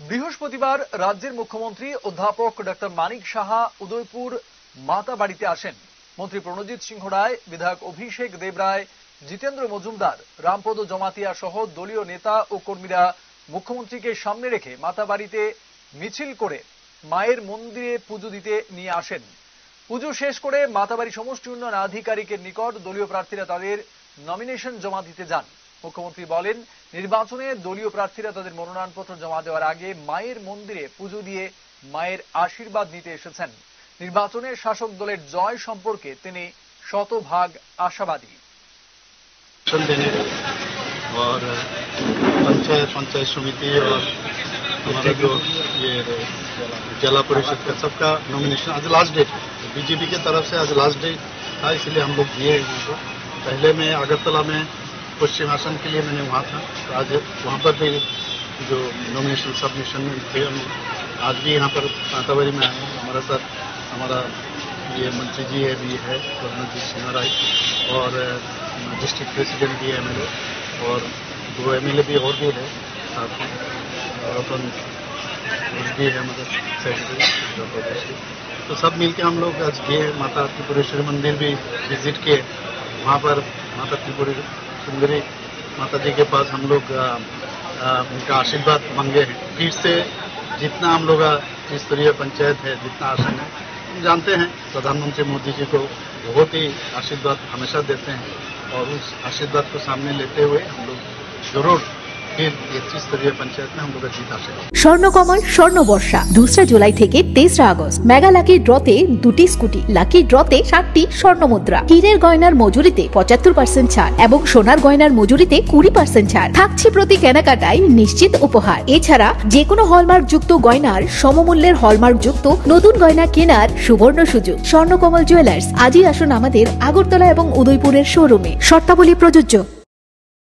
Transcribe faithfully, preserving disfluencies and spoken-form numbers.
বৃহস্পতিবার রাজ্যের মুখ্যমন্ত্রী অধ্যাপক ডক্টর মানিক সাহা উদয়পুর মাতাবাড়িতে আসেন। মন্ত্রী প্রণজিৎ সিংহ রায়, বিধায়ক অভিষেক দেবরায়, জিতেন্দ্র মজুমদার, রামপদ জমাতিয়া সহ দলীয় নেতা ও কর্মীরা মুখ্যমন্ত্রীকে সামনে রেখে মাতাবাড়িতে মিছিল করে মায়ের মন্দিরে পুজো দিতে নিয়ে আসেন। পুজো শেষ করে মাতাবাড়ি সমষ্টি উন্নয়ন আধিকারিকের নিকট দলীয় প্রার্থীরা তাদের নমিনেশন জমা দিতে যান। মুখ্যমন্ত্রী বলেন, নির্বাচনে দলীয় প্রার্থীরা তাদের মনোনয়নপত্র জমা দেওয়ার আগে মায়ের মন্দিরে পুজো দিয়ে মায়ের আশীর্বাদ নিতে এসেছেন। নির্বাচনে শাসক দলের জয় সম্পর্কে তিনি শতভাগ আশাবাদী। और पंचायत पंचायत समिति और हमारा जो ये जिला परिषद का सबका नॉमिनेशन आज लास्ट डेट बीजेपी की तरफ से आज लास्ट डेट था, इसलिए हम लोग दिए उनको। पहले मैं अगरतला में पश्चिम आसन के लिए मैंने वहाँ था, तो आज वहाँ पर भी जो नॉमिनेशन सबमिशन में थे हम आज भी यहाँ पर माताबाड़ी में आए। हमारे साथ हमारा ये मंत्री जी है भी है प्रणजीत सिंह राय और डिस्ट्रिक्ट प्रेसिडेंट भी एम एल ए और दो एम एल ए भी और भी है साथ में, अपन भी है मतलब सेक्रेटरी। तो सब मिलके हम लोग आज गए माता त्रिपुरेश्वरी मंदिर भी विजिट किए। वहाँ पर माता त्रिपुरी सुंदरी माता जी के पास हम लोग आ, आ, उनका आशीर्वाद मांगे हैं। फिर से जितना हम लोग त्रिस्तरीय पंचायत है, जितना आसन है, हम जानते हैं प्रधानमंत्री मोदी जी को बहुत ही आशीर्वाद हमेशा देते हैं और उस आशीर्वाद को सामने लेते हुए हम लोग जरूर স্বর্ণকমল স্বর্ণ বর্ষা দোসরা জুলাই থেকে তেসরা আগস্ট মেগা লাকি ড্রতে দুটি স্কুটি, লাকি ড্রতে ষাটটি স্বর্ণ মুদ্রা, হীরের গয়নার মজুরিতে পঁচাত্তর পার্সেন্ট ছাড় এবং সোনার গয়নার মজুরিতে কুড়ি পার্সেন্ট ছাড় থাকছে প্রতি কেনাকাটায় নিশ্চিত উপহার। এছাড়া যে কোনো হলমার্ক যুক্ত গয়নার সমমূল্যের হলমার্ক যুক্ত নতুন গয়না কেনার সুবর্ণ সুযোগ। স্বর্ণকমল জুয়েলার্স, আজই আসুন আমাদের আগরতলা এবং উদয়পুরের শোরুমে। শর্তাবলী প্রযোজ্য।